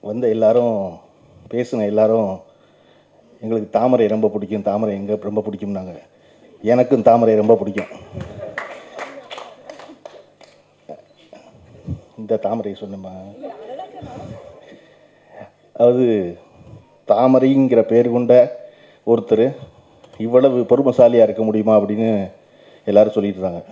வந்த எல்லாரும் பேசுன எல்லாரும் எங்களுக்கு தாமரை ரொம்ப பிடிக்கும், தாமரை எங்கே ரொம்ப பிடிக்கும்னாங்க. எனக்கும் தாமரை ரொம்ப பிடிக்கும். இந்த தாமரை சொன்னமா, அதாவது தாமரைங்கிற பேர் கொண்ட ஒருத்தர் இவ்வளவு பொறுமைசாலியாக இருக்க முடியுமா அப்படின்னு எல்லாரும் சொல்லிட்டு இருந்தாங்க.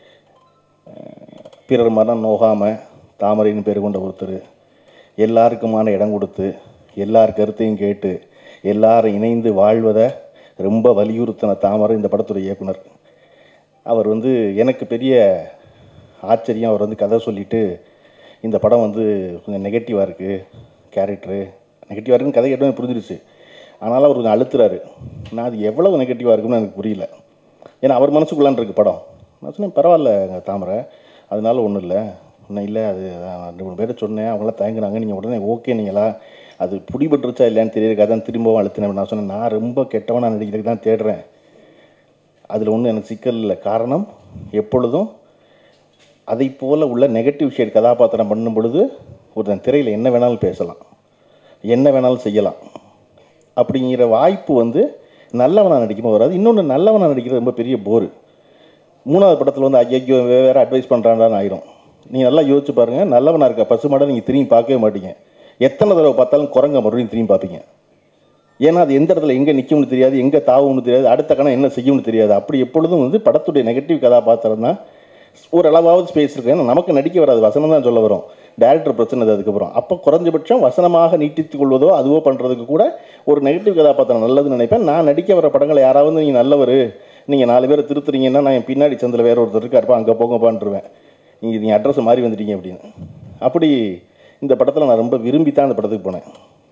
பிறர் மனம் நோகாமல் தாமரைன்னு பேர் கொண்ட ஒருத்தர் எல்லாருக்குமான இடம் கொடுத்து எல்லார் கருத்தையும் கேட்டு எல்லாரும் இணைந்து வாழ்வதை ரொம்ப வலியுறுத்தின தாமரை இந்த படத்துடைய இயக்குனர். அவர் எனக்கு பெரிய ஆச்சரியம். அவர் கதை சொல்லிவிட்டு இந்த படம் கொஞ்சம் நெகட்டிவாக இருக்குது, கேரக்டரு நெகட்டிவாக இருக்குன்னு கதை கேட்டோம் புரிஞ்சிருச்சு. ஆனாலும் அவர் கொஞ்சம் அழுத்துறாரு. நான் அது எவ்வளவு நெகட்டிவாக இருக்குன்னு எனக்கு புரியல. ஏன்னா அவர் மனசுக்குள்ளான் இருக்குது படம். நான் சொன்னேன் பரவாயில்ல தாமரை, அதனால ஒன்றும் இல்லை, ஒன்றும் இல்லை, அது 2-3 பேரை சொன்னேன், அவங்களாம் தயங்குனாங்க, நீங்கள் உடனே ஓகே நீங்களா, அது பிடிபட்டுருச்சா இல்லையான்னு தெரியறதுக்காக தான் திரும்பவும் அழுத்தினேன். நான் சொன்னேன் நான் ரொம்ப கெட்டவனாக நடிக்கிறதுக்கு தான் தேடுறேன், அதில் ஒன்றும் எனக்கு சிக்கல் இல்லை. காரணம் எப்பொழுதும் அதை போல் உள்ள நெகட்டிவ் ஷேட் கதாபாத்திரம் பண்ணும் பொழுது ஒருத்தன் திரையில் என்ன வேணாலும் பேசலாம், என்ன வேணாலும் செய்யலாம். அப்படிங்கிற வாய்ப்பு நல்லவனாக நடிக்கும்போது வராது. இன்னொன்று, நல்லவனாக நடிக்கிறது ரொம்ப பெரிய போர். 3வது படத்தில் ஐயோ வேறு அட்வைஸ் பண்ணுறான்னு ஆயிரும். நீங்கள் நல்லா யோசிச்சு பாருங்கள், நல்லவனாக இருக்க பசுமாடை நீங்கள் திரும்பி பார்க்கவே மாட்டீங்க. எத்தனை தடவை பார்த்தாலும் குரங்க மறுபடியும் திரும்பி பார்ப்பீங்க. ஏன்னா அது எந்த இடத்துல எங்கே நிற்கும்னு தெரியாது, எங்கே தாவும்னு தெரியாது, அடுத்த கணம் என்ன செய்யும்னு தெரியாது. அப்படி எப்பொழுதும் படத்துடைய நெகட்டிவ் கதாபாத்திரம் தான் ஒரு அளவாவது ஸ்பேஸ் இருக்குது. ஏன்னா நமக்கு நடிக்க வராது, வசனம் தான் சொல்ல வரும். டேரக்டர் பிரச்சனை அது. அதுக்கப்புறம் அப்போ குறைஞ்சபட்சம் வசனமாக நீட்டித்து கொள்வதோ அதுவோ பண்ணுறதுக்கு கூட ஒரு நெகட்டிவ் கதாபாத்திரம் நல்லதுன்னு நினைப்பேன். நான் நடிக்க வர படங்களை யாராவது நீங்கள் நல்லவர், நீங்கள் 4 பேரை திருத்துறீங்கன்னா நான் என் பின்னாடி சந்தில் வேறு ஒருத்தர் இருக்காருப்பா அங்கே போங்கப்பான்ட்டுருவேன். நீங்கள் அட்ரஸ் மாறி வந்துட்டீங்க அப்படின்னு. அப்படி இந்த படத்தில் நான் ரொம்ப விரும்பி தான் அந்த படத்துக்கு போனேன்.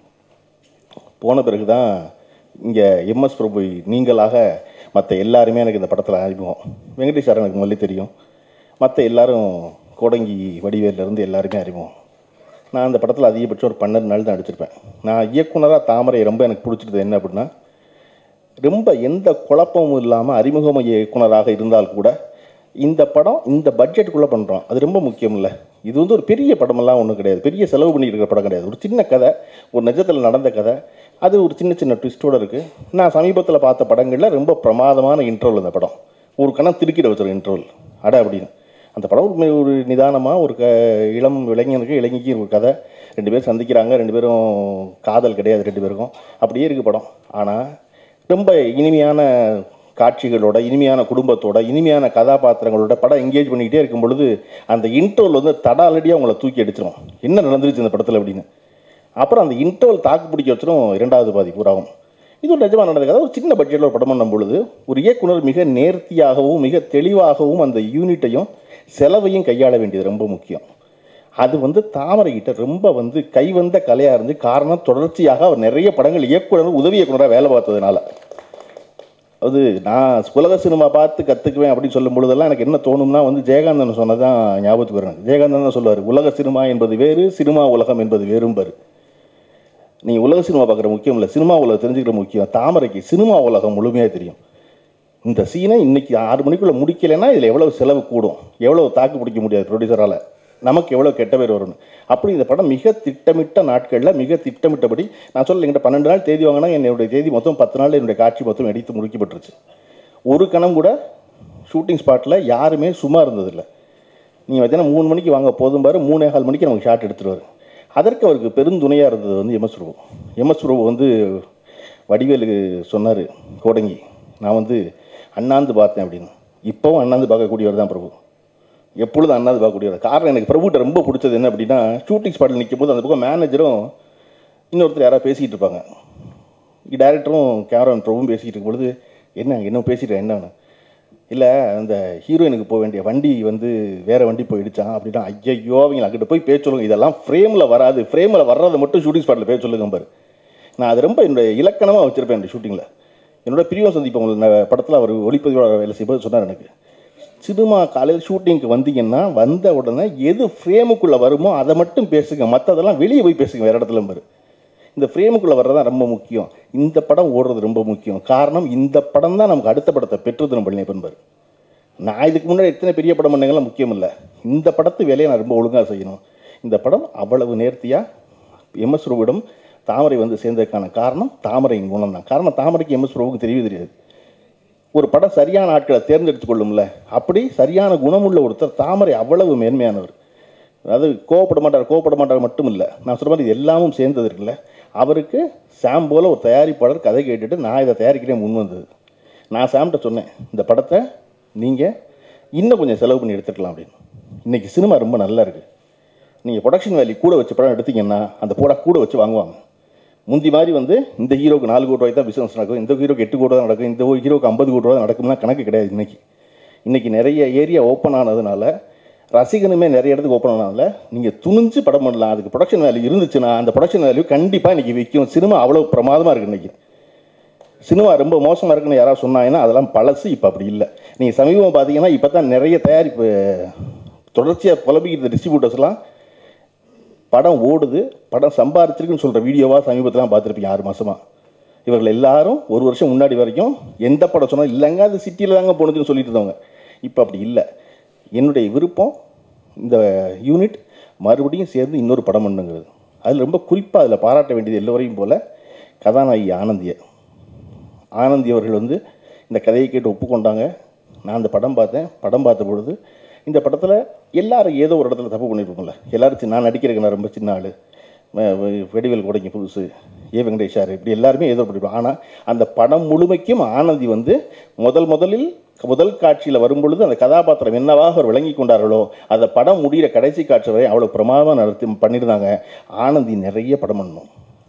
போன பிறகு தான் இங்கே எம்எஸ் பிரபு நீங்களாக மற்ற எல்லாருமே எனக்கு இந்த படத்தில் அறிமுகம். வெங்கடேஷ் சார் எனக்கு முதல்ல தெரியும், மற்ற எல்லாரும் கோடங்கி வடிவேலிருந்து எல்லாருமே அறிமுகம். நான் அந்த படத்தில் அதிகபட்சம் ஒரு 12 நாள் தான் நடிச்சிருப்பேன். நான் இயக்குனராக தாமரை ரொம்ப எனக்கு பிடிச்சிருது என்ன அப்படின்னா, ரொம்ப எந்த குழப்பமும் இல்லாமல் அறிமுகம் இயக்குனராக இருந்தால் கூட இந்த படம் இந்த பட்ஜெட்டுக்குள்ளே பண்ணுறோம், அது ரொம்ப முக்கியம் இல்லை. இது ஒரு பெரிய படமெல்லாம் ஒன்றும் கிடையாது, பெரிய செலவு பண்ணிட்டு இருக்கிற படம் கிடையாது. ஒரு சின்ன கதை, ஒரு நிஜத்தில் நடந்த கதை, அது ஒரு சின்ன சின்ன ட்விஸ்ட்டோடு இருக்குது. நான் சமீபத்தில் பார்த்த படங்களில் ரொம்ப பிரமாதமான இன்ட்ரோல் இந்த படம். ஒரு கணம் திருக்கிட வச்சிருக்க இன்ட்ரோல் அட அப்படின்னு. அந்த படம் ஒரு நிதானமாக ஒரு இளம் இளைஞனுக்கு இளைஞிக்கு ஒரு கதை, 2 பேர் சந்திக்கிறாங்க, 2 பேரும் காதல் கிடையாது 2 பேருக்கும், அப்படியே இருக்குது படம். ஆனால் ரொம்ப இனிமையான காட்சிகளோட, இனிமையான குடும்பத்தோட, இனிமையான கதாபாத்திரங்களோட படம் எங்கேஜ் பண்ணிக்கிட்டே இருக்கும் பொழுது அந்த இன்ட்ரோல் தடாலடியாக அவங்கள தூக்கி அடிச்சிடும், என்ன நடந்துருச்சு இந்த படத்தில் அப்படின்னு. அப்புறம் அந்த இன்ட்ரோல் தாக்கு பிடிக்க வச்சிடும் 2வது பாதி பூராவும். இது ஒரு நிஜமாக நடந்த கதை. ஒரு சின்ன பட்ஜெட்டில் ஒரு படம் பண்ணும் பொழுது ஒரு இயக்குனர் மிக நேர்த்தியாகவும் மிக தெளிவாகவும் அந்த யூனிட்டையும் செலவையும் கையாள வேண்டியது ரொம்ப முக்கியம். அது தாமரைகிட்ட ரொம்ப கை வந்த கலையாக இருந்து. காரணம் தொடர்ச்சியாக அவர் நிறைய படங்கள் இயக்குனர் உதவி இயக்குனராக வேலை பார்த்ததுனால. அது நான் உலக சினிமா பார்த்து கற்றுக்குவேன் அப்படின்னு சொல்லும் பொழுதெல்லாம் எனக்கு என்ன தோணும்னா ஜெயகாந்தன் சொன்னதான் ஞாபகத்துக்கு வரேன். ஜெயகாந்தன் தான் சொல்லுவார், உலக சினிமா என்பது வேறு, சினிமா உலகம் என்பது வேறும்பார். நீங்கள் உலக சினிமா பார்க்குற முக்கியம் இல்லை, சினிமா உலகம் தெரிஞ்சுக்கிற முக்கியம். தாமரைக்கு சினிமா உலகம் முழுமையாக தெரியும். இந்த சீனை இன்றைக்கி 6 மணிக்குள்ளே முடிக்கலைன்னா இதில் எவ்வளோ செலவு கூடும், எவ்வளோ தாக்கு பிடிக்க முடியாது ப்ரொடியூசரால், நமக்கு எவ்வளோ கெட்ட பேர் வரும்னு. அப்படி இந்த படம் மிக திட்டமிட்ட நாட்களில் மிக திட்டமிட்டபடி, நான் சொல்ல எங்கிட்ட 12 நாள் தேதி வாங்கினா என்னுடைய தேதி மொத்தம் 10 நாள் என்னுடைய காட்சி மொத்தம் எடுத்து முடிக்கப்பட்டுருச்சு. ஒரு கணம் கூட ஷூட்டிங் ஸ்பாட்டில் யாருமே சும்மா இருந்ததில்லை. நீங்கள் பார்த்தீங்கன்னா 3 மணிக்கு வாங்க போதும் பாரு, 3:15 மணிக்கு நமக்கு ஷாட் எடுத்துருவார். அதற்கு அவருக்கு பெருந்துணையாக இருந்தது எம்எஸ் பிரபு. எம்எஸ் பிரபு வடிவேலுக்கு சொன்னார், கோடங்கி நான் அண்ணாந்து பார்த்தேன் அப்படின்னு. இப்போவும் அண்ணாந்து பார்க்கக்கூடியவர் தான் பிரபு, எப்பொழுதும் அண்ணாந்து பார்க்கக்கூடியவர். காரணம் எனக்கு பிரபுகிட்ட ரொம்ப பிடிச்சது என்ன அப்படின்னா, ஷூட்டிங் ஸ்பாட்டில் நிற்கும் போது அந்த பக்கம் மேனேஜரும் இன்னொருத்தர் யாராவது பேசிக்கிட்டு இருப்பாங்க, டைரக்டரும் கேமராமேன் பிரபுவும் பேசிக்கிட்டு இருக்கும்பொழுது என்ன பேசிட்டேன் என்னன்னு, இல்லை அந்த ஹீரோயினுக்கு போக வேண்டிய வண்டி வேறு வண்டி போயிடுச்சான் அப்படின்னா, ஐயோ அவங்க அங்கிட்ட போய் பேச சொல்லுங்கள், இதெல்லாம் ஃப்ரேமில் வராது, ஃப்ரேமில் வர்றதை மட்டும் ஷூட்டிங் ஸ்பாட்டில் பேச சொல்லுங்க பாரு. நான் அது ரொம்ப என்னுடைய இலக்கணமாக வச்சுருப்பேன். என்னுடைய ஷூட்டிங்கில் என்னோட பிரியம் சந்திப்பேன். உங்களுக்கு படத்தில் அவர் ஒளிப்பதிவாளர் வேலை செய்யும்போது சொன்னார், எனக்கு சினிமா காலையில் ஷூட்டிங்க்கு வந்தீங்கன்னா வந்த உடனே எது ஃப்ரேமுக்குள்ளே வருமோ அதை மட்டும் பேசுங்க, மற்றதெல்லாம் வெளியே போய் பேசுங்க வேறு இடத்துல பாரு. இந்த ஃப்ரேமுக்குள்ளே வர்றதான் ரொம்ப முக்கியம். இந்த படம் ஓடுறது ரொம்ப முக்கியம். காரணம் இந்த படம் தான் நமக்கு அடுத்த படத்தை பெற்றது நம்ம பழனியப்பன். நான் இதுக்கு முன்னாடி எத்தனை பெரிய படம் பண்ணங்கள்லாம் முக்கியம் இல்லை, இந்த படத்து வேலையை நான் ரொம்ப ஒழுங்காக செய்யணும். இந்த படம் அவ்வளவு நேர்த்தியாக எம்எஸ் பிரபுவிடம் தாமரை வந்து சேர்ந்ததுக்கான காரணம் தாமரையின் குணம் தான். காரணம் தாமரைக்கு எம்எஸ் பிரபுவுக்கு தெரியவே தெரியாது. ஒரு படம் சரியான ஆட்களை தேர்ந்தெடுத்து கொள்ளும்ல, அப்படி சரியான குணமுள்ள ஒருத்தர் தாமரை அவ்வளவு மேன்மையானவர். அதாவது கோவப்பட மாட்டார் மட்டும் இல்லை, நான் சொல்கிற மாதிரி இது எல்லாமும் சேர்ந்தது இருக்குல்ல. அவருக்கு சாம் போல் ஒரு தயாரிப்பாளர் கதை கேட்டுட்டு நான் இதை தயாரிக்கிறேன் முன் வந்தது. நான் சாம்கிட்ட சொன்னேன், இந்த படத்தை நீங்கள் இன்னும் கொஞ்சம் செலவு பண்ணி எடுத்துக்கலாம் அப்படின்னு. இன்றைக்கி சினிமா ரொம்ப நல்லா இருக்குது. நீங்கள் ப்ரொடக்ஷன் வேல்யூ கூட வச்சு படம் எடுத்திங்கன்னா அந்த ப்ராடக்ட் கூட வச்சு வாங்குவாங்க. முந்தி மாதிரி வந்து இந்த ஹீரோக்கு 4 கோடி ரூபாய் தான் பிஸ்னஸ் நடக்கும், இந்த ஹீரோக்கு 8 கோடி தான் நடக்கும், இந்த ஹீரோக்கு 50 கோடி ரூபா நடக்கும்னா கணக்கு கிடையாது. இன்றைக்கி நிறைய ஏரியா ஓப்பன் ஆனதுனால, ரசிகனுமே நிறைய இடத்துக்கு ஓப்பன் ஆனதுனால நீங்கள் துணிஞ்சு படம் பண்ணலாம். அதுக்கு ப்ரொடக்ஷன் வேல்யூ இருந்துச்சுன்னா அந்த ப்ரொடக்ஷன் வேல்யூ கண்டிப்பாக இன்றைக்கி விற்கும். சினிமா அவ்வளோ பிரமாதமாக இருக்குது. இன்றைக்கி சினிமா ரொம்ப மோசமாக இருக்குன்னு யாராவது சொன்னாங்கன்னா அதெல்லாம் பழசு. இப்போ அப்படி இல்லை. நீங்கள் சமீபமாக பார்த்தீங்கன்னா இப்போ தான் நிறைய தயாரிப்பு தொடர்ச்சியாக புலம்பிக்கிற டிஸ்ட்ரிபியூட்டர்ஸ்லாம் படம் ஓடுது, படம் சம்பாரிச்சிருக்குன்னு சொல்கிற வீடியோவாக சமீபத்தில் பார்த்துருப்பீங்க 6 மாதமாக. இவர்கள் எல்லாரும் 1 வருஷம் முன்னாடி வரைக்கும் எந்த படம் சொன்னால் இல்லைங்க அது சிட்டியில் தாங்க போனதுன்னு சொல்லிட்டு இருந்தவங்க. இப்போ அப்படி இல்லை. என்னுடைய விருப்பம் இந்த யூனிட் மறுபடியும் சேர்ந்து இன்னொரு படம் பண்ணுங்கிறது. அதில் ரொம்ப குறிப்பாக அதில் பாராட்ட வேண்டியது எல்லோரையும் போல் கதாநாயகி ஆனந்தி அவர்கள் வந்து இந்த கதையை கேட்டு ஒப்புக்கொண்டாங்க. நான் அந்த படம் பார்த்த பொழுது இந்த படத்தில் எல்லாரும் ஏதோ ஒரு இடத்துல தப்பு பண்ணியிருப்போம்ல. எல்லாரும் நான் நடிக்கிறதுக்கு நான் ரொம்ப சின்ன ஆள், வெடிவேல் கூடைங்க புதுசு, வெங்கடேஷ் சார், இப்படி எல்லாருமே ஏதோ பண்ணியிருப்போம். ஆனால் அந்த படம் முழுமைக்கும் ஆனந்தி வந்து முதல் காட்சியில் வரும்பொழுது அந்த கதாபாத்திரம் என்னவாக அவர் விளங்கி கொண்டார்களோ அந்த படம் முடிகிற கடைசி காட்சி வரை அவ்வளோ பிரமாதமாக பண்ணியிருந்தாங்க. ஆனந்தி நிறைய படம் பண்ணணும்.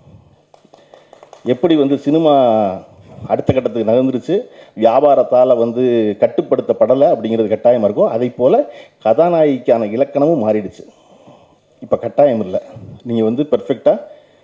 எப்படி வந்து சினிமா அடுத்த கட்டத்துக்கு நகர்ந்துருச்சு, வியாபாரத்தால் வந்து கட்டுப்படுத்தப்படலை அப்படிங்கிறது கட்டாயமாக இருக்கும். அதே போல் கதாநாயகிக்கான இலக்கணமும் மாறிடுச்சு. இப்போ கட்டாயம் இல்லை. நீங்கள் வந்து பெர்ஃபெக்டாக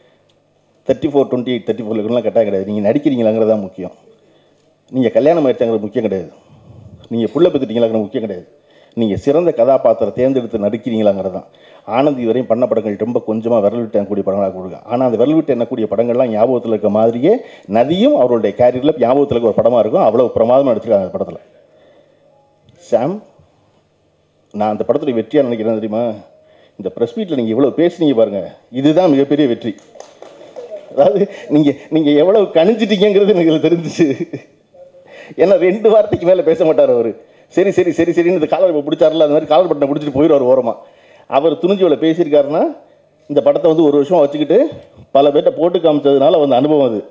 34, 28, 34 இருக்கணும்லாம் கட்டாயம் கிடையாது. நீங்கள் நடிக்கிறீங்களாங்கிறது தான் முக்கியம். நீங்கள் கல்யாணம் ஆயிடுச்சாங்கிறது முக்கியம் கிடையாது. நீங்கள் புள்ள பெற்றுட்டீங்களாங்கிறது முக்கியம் கிடையாது. நீங்கள் சிறந்த கதாபாத்திரம் தேர்ந்தெடுத்து நடிக்கிறீங்களாங்கிறது தான். ஆனந்தி வரையும் பண்ண படங்கள் ரொம்ப கொஞ்சமாக விரல் விட்டு எண்ணக்கூடிய படங்களாக கொடுங்க. ஆனால் அந்த விரல் விட்டு எண்ணக்கூடிய படங்கள்லாம் ஞாபகத்தில் இருக்க மாதிரியே நதியும் அவருடைய கேரியரில் ஞாபகத்தில் இருக்க ஒரு படமாக இருக்கும். அவ்வளோ பிரமாதமாக நடிச்சிருக்காங்க அந்த படத்தில். சாம், நான் அந்த படத்துடைய வெற்றியாக நினைக்கிறேன் தெரியுமா? இந்த ப்ரெஸ் மீட்டில் நீங்கள் இவ்வளோ பேசுனீங்க பாருங்கள், இதுதான் மிகப்பெரிய வெற்றி. அதாவது நீங்கள் எவ்வளோ கணிஞ்சிட்டீங்கிறது எனக்கு தெரிஞ்சிச்சு. ஏன்னா 2 வார்த்தைக்கு மேலே பேச மாட்டார் அவர். சரி சரி சரி சரின்னு இந்த காலர் பிடிச்சார்ல, அந்த மாதிரி காலர் பட்டனை பிடிச்சிட்டு போயிடுவார் ஓரமாக. அவர் துணிஞ்சு இவ்வளோ பேசியிருக்காருன்னா இந்த படத்தை வந்து 1 வருஷம் வச்சுக்கிட்டு பல பேர்கிட்ட போட்டு காமிச்சதுனால வந்து அனுபவம் அது.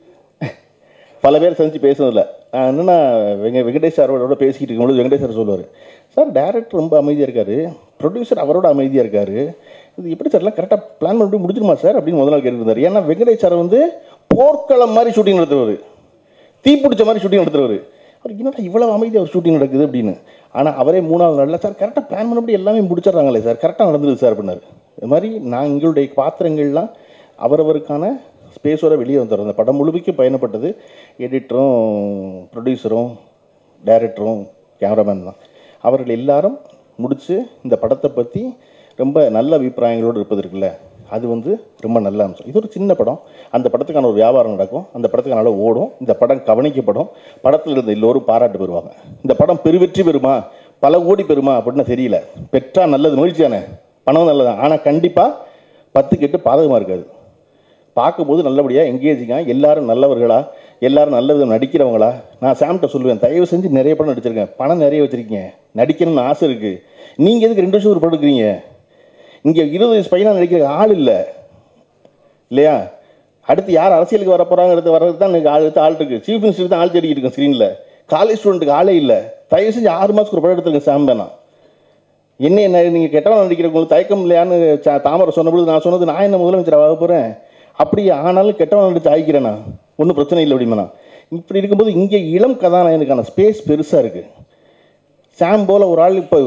பல பேர் சந்திச்சு பேசுனதில்லை. என்னென்னா வெங்கடேஷ் சாரோட பேசிக்கிட்டு இருக்கும்போது வெங்கடேஷ் சார் சொல்லுவார், சார் டேரக்டர் ரொம்ப அமைதியாக இருக்கார், ப்ரொடியூசர் அவரோட அமைதியாக இருக்கார், இது எப்படி சார்லாம் கரெக்டாக பிளான் பண்ணி முடிஞ்சிருமா சார் அப்படின்னு முதல் நாள் கேட்டுருந்தார். ஏன்னா வெங்கடேஷ் சார் வந்து போர்க்களம் மாதிரி ஷூட்டிங் நடத்துவார், தீப்பிடிச்ச மாதிரி ஷூட்டிங் நடத்துவார். அவர் என்னடா இவ்வளோ அமைதியாக ஒரு ஷூட்டிங் நடக்குது அப்படின்னு. ஆனால் அவரே 3வது நாளில் சார் கரெக்டாக பிளான் பண்ணபடி எல்லாமே முடிச்சிடறாங்களே சார், கரெக்டாக நடந்தது சார் அப்படின்னாரு. இது மாதிரி நான் எங்களுடைய பாத்திரங்கள்லாம் அவரவருக்கான ஸ்பேஸோடு வெளியே வந்துடுறோம். அந்த படம் முழுமைக்கும் பயணப்பட்டது எடிட்டரும் ப்ரொடியூசரும் டைரக்டரும் கேமராமேன் தான். அவர்கள் எல்லாரும் முடித்து இந்த படத்தை பற்றி ரொம்ப நல்ல அபிப்பிராயங்களோடு இருப்பது இருக்குல்ல, அது வந்து ரொம்ப நல்ல அம்சம். இது ஒரு சின்ன படம், அந்த படத்துக்கான ஒரு வியாபாரம் நடக்கும், அந்த படத்துக்கான அளவு ஓடும், இந்த படம் கவனிக்கப்படும், படத்தில் இருந்த எல்லோரும் பாராட்டு பெறுவாங்க. இந்த படம் பெருவெற்றி பெறுமா, பல கோடி பெறுமா அப்படின்னு தெரியல. பெற்றா நல்லது, மகிழ்ச்சியானே, பணம் நல்லதான். ஆனால் கண்டிப்பாக 10 8 பாதகமாக இருக்காது. பார்க்கும்போது நல்லபடியாக எங்கேஜிங்காக எல்லாரும் நல்லவர்களா, எல்லாரும் நல்ல விதம் நடிக்கிறவங்களா. நான் சாம்கிட்ட சொல்லுவேன், தயவு செஞ்சு நிறைய படம் நடிச்சிருக்கேன், பணம் நிறைய வச்சுருக்கீங்க, நடிக்கணும்னு ஆசை இருக்குது, நீங்கள் எதுக்கு 2 வருஷம் ஒரு படம் எடுக்கிறீங்க? இங்கே 20 வயசு பையனாக நடிக்கிற ஆள் இல்லை இல்லையா? அடுத்து யார் அரசியலுக்கு வர போகிறாங்கிறது வர்றது தான் எனக்கு ஆள் இருக்குது. சீஃப் மினிஸ்டருக்கு தான் ஆள் தேடிக்கிட்டு இருக்கேன் ஸ்க்ரீனில். காலேஜ் ஸ்டூடெண்ட்டுக்கு ஆளே இல்லை. தயவு செஞ்சு 6 மாதத்துக்கு ஒரு படம் எடுத்துருக்கேன் சாம் வேணாம். என்ன நீங்கள் கெட்டவன் நடிக்கிறவங்களுக்கு தயக்கம் இல்லையான்னு தாமரை சொன்னபொழுது நான் சொன்னது, நான் என்ன முதலமைச்சர் ஆக போகிறேன், அப்படி ஆனாலும் கெட்டவன் நடிச்சு ஆகிக்கிறேன்னா ஒன்றும் பிரச்சனை இல்லை அப்படின்னா. இப்படி இருக்கும்போது இங்கே இளம் கதாநாயகனுக்கான ஸ்பேஸ் பெருசாக இருக்குது. சாம் போல் ஒரு ஆள் இப்போ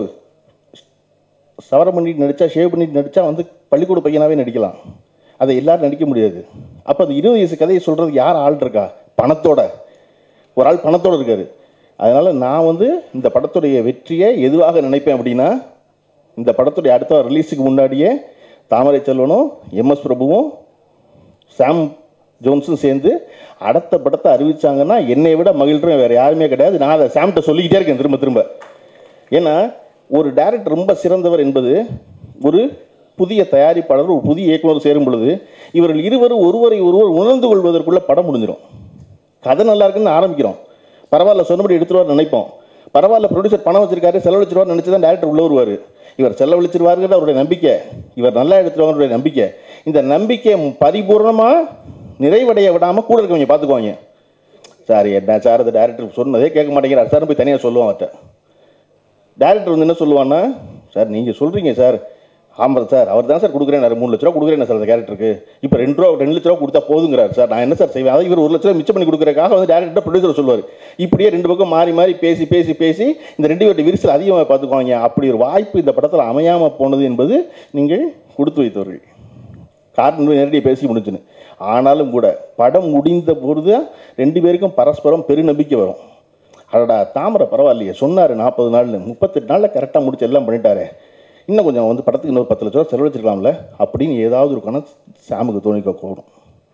சவரம் பண்ணிட்டு நடித்தா, ஷேவ் பண்ணிட்டு நடித்தா வந்து பள்ளிக்கூட பையனாகவே நடிக்கலாம். அதை எல்லோரும் நடிக்க முடியாது. அப்போ அது 20 வயசு கதையை சொல்கிறதுக்கு யார் ஆள் இருக்கா? பணத்தோட ஒரு ஆள் பணத்தோடு இருக்கார். அதனால் நான் வந்து இந்த படத்துடைய வெற்றியை எதுவாக நினைப்பேன் அப்படின்னா, இந்த படத்துடைய அடுத்த ரிலீஸுக்கு முன்னாடியே தாமரை செல்வனும் எம்எஸ் பிரபுவும் சாம் ஜோன்ஸும் சேர்ந்து அடுத்த படத்தை அறிவித்தாங்கன்னா என்னை விட மகிழ்றேன் வேறு யாருமே கிடையாது. நான் அதை சாம்கிட்ட சொல்லிக்கிட்டே இருக்கேன் திரும்ப திரும்ப. ஏன்னா ஒரு டைரக்டர் ரொம்ப சிறந்தவர் என்பது ஒரு புதிய தயாரிப்பாளர் ஒரு புதிய இயக்குனர் சேரும் பொழுது இவர்கள் இருவரும் ஒருவரை ஒருவர் உணர்ந்து கொள்வதற்குள்ள படம் முடிஞ்சிடும். கதை நல்லா இருக்குன்னு ஆரம்பிக்கிறோம், பரவாயில்ல சொன்னபடி எடுத்துருவார் நினைப்போம், பரவாயில்ல ப்ரொடியூசர் பணம் வச்சிருக்காரு செலவழிச்சிருவார் நினச்சி தான் டேரக்டர் உள்ள வருவார். இவர் செலவழிச்சிருவாருங்கிற அவருடைய நம்பிக்கை, இவர் நல்லா எடுத்துருவாங்கன்ற நம்பிக்கை, இந்த நம்பிக்கை பரிபூர்ணமாக நிறைவடைய விடாமல் கூட இருக்கவங்க பார்த்துக்குவாங்க. சார் என்ன சார் அந்த டேரக்டர் சொன்னதே கேட்க மாட்டேங்கிறார் சார் போய் தனியாக சொல்லுவான் அவர்கிட்ட. டேரக்டர் வந்து என்ன சொல்லுவான்னா, சார் நீங்கள் சொல்கிறீங்க சார், ஆமாம் சார் அவர் தான் சார் கொடுக்குறேன், 3 லட்ச ரூபா கொடுக்குறேன் சார் அந்த கேரக்டருக்கு, இப்போ 2 லட்ச ரூபா கொடுத்தா போதுங்கிறார் சார், நான் என்ன சார் செய்வேன், அதாவது இவர் 1 லட்ச ரூபா மிச்சம் பண்ணி கொடுக்குறதுக்காக வந்து டேரக்டர் ப்ரொடியூசர் சொல்லுவார். இப்படியே 2 பக்கம் மாறி மாறி பேசி பேசி பேசி இந்த 2 பேருடைய விரிசல் அதிகமாக பார்த்துக்குவாங்க. அப்படி ஒரு வாய்ப்பு இந்த படத்தில் அமையாமல் போனது என்பது நீங்கள் கொடுத்து வைத்தவர்கள். காரணம் நேரடியாக பேசி முடிச்சுன்னு, ஆனாலும் கூட படம் முடிந்த பொழுது 2 பேருக்கும் பரஸ்பரம் பெருநம்பிக்கை வரும். அடடா தாமரை பரவாயில்லையே சொன்னார் 40 நாள் 38 நாளில் கரெக்டாக முடிச்சு எல்லாம் பண்ணிட்டாரு, இன்னும் கொஞ்சம் வந்து படத்துக்கு இன்னொரு 10 லட்ச ரூபா செலவழிச்சிருக்கலாம்ல அப்படின்னு ஏதாவது ஒரு கணக்கு சாமுக்கு தோணிக்க கூடும்.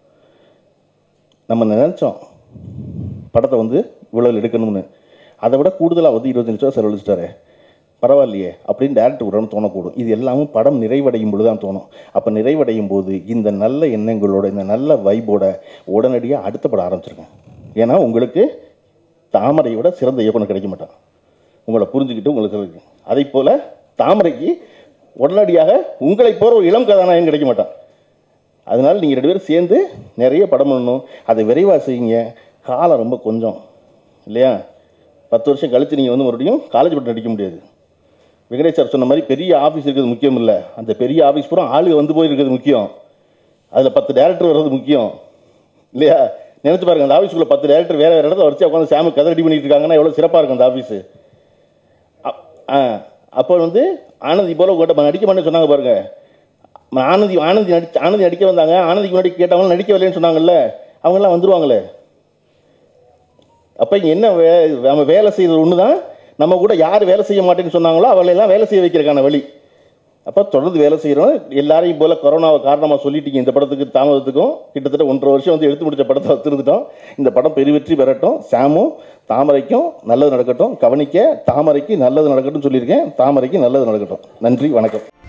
நம்ம நினச்சோம் படத்தை வந்து இவ்வளோ எடுக்கணும்னு, அதை விட கூடுதலாக வந்து 25 லட்ச ரூபா செலவழிச்சிட்டாரு பரவாயில்லையே அப்படின்னு டேரக்டர் உடனே தோணக்கூடும். இது எல்லாமே படம் நிறைவடையும் பொழுது தான் தோணும். அப்போ நிறைவடையும் போது இந்த நல்ல எண்ணங்களோட இந்த நல்ல வைப்போட உடனடியாக அடுத்த படம் ஆரம்பிச்சிருக்கேன். ஏன்னா உங்களுக்கு தாமரையை விட சிறந்த இயக்குனர் கிடைக்க மாட்டான், உங்களை புரிஞ்சுக்கிட்டு உங்களுக்கு இருக்கு. அதே போல் தாமரைக்கு உடனடியாக உங்களை போகிற ஒரு இளம் கதாநாயகன் கிடைக்க மாட்டான். அதனால் நீங்கள் 2 பேரும் சேர்ந்து நிறைய படம் பண்ணணும், அதை விரைவாக செய்யுங்க. காலம் ரொம்ப கொஞ்சம் இல்லையா, 10 வருஷம் கழித்து நீங்கள் வந்து மறுபடியும் காலேஜ் பட்டம் நடிக்க முடியாது. வெங்கடேஷ் சார் சொன்ன மாதிரி பெரிய ஆஃபீஸ் இருக்கிறது முக்கியம் இல்லை, அந்த பெரிய ஆஃபீஸ் பூரா ஆளுங்க வந்து போயிருக்கிறது முக்கியம், அதில் 10 டேரக்டர் வர்றது முக்கியம் இல்லையா. நினச்சி பாருங்கள், அந்த ஆஃபீஸுக்குள்ளே 10 டேரக்டர் வேறு வேறு இடத்துல வச்சு உட்காந்து சாமி கதை ரெடி பண்ணிட்டு இருக்காங்கன்னா எவ்வளோ சிறப்பாக இருக்கும் அந்த ஆஃபீஸு. அப்போ வந்து ஆனந்தி போல் உங்கள்கிட்ட நடிக்க மாட்டேன்னு சொன்னாங்க பாருங்கள், ஆனந்தி நடிக்க வந்தாங்க, ஆனந்திக்கு முன்னாடி கேட்டவங்களும் நடிக்க வரலன்னு சொன்னாங்கல்ல, அவங்கெல்லாம் வந்துடுவாங்களே. அப்போ இங்கே என்ன நம்ம வேலை செய்கிறது ஒன்று தான், நம்ம கூட யார் வேலை செய்ய மாட்டேன்னு சொன்னாங்களோ அவளையெல்லாம் வேலை செய்ய வைக்கிறதுக்கான வழி. அப்போ தொடர்ந்து வேலை செய்கிறோம். எல்லாரையும் போல் கொரோனாவை காரணமாக சொல்லிட்டீங்க, இந்த படத்துக்கு தாமதத்துக்கும் கிட்டத்தட்ட 1.5 வருஷம் வந்து எடுத்து முடித்த படத்தை வச்சுருந்துட்டோம். இந்த படம் பெருவெற்றி பெறட்டும், சாமும் தாமரைக்கும் நல்லது நடக்கட்டும், கவனிக்க தாமரைக்கு நல்லது நடக்கட்டும் சொல்லியிருக்கேன், தாமரைக்கு நல்லது நடக்கட்டும். நன்றி, வணக்கம்.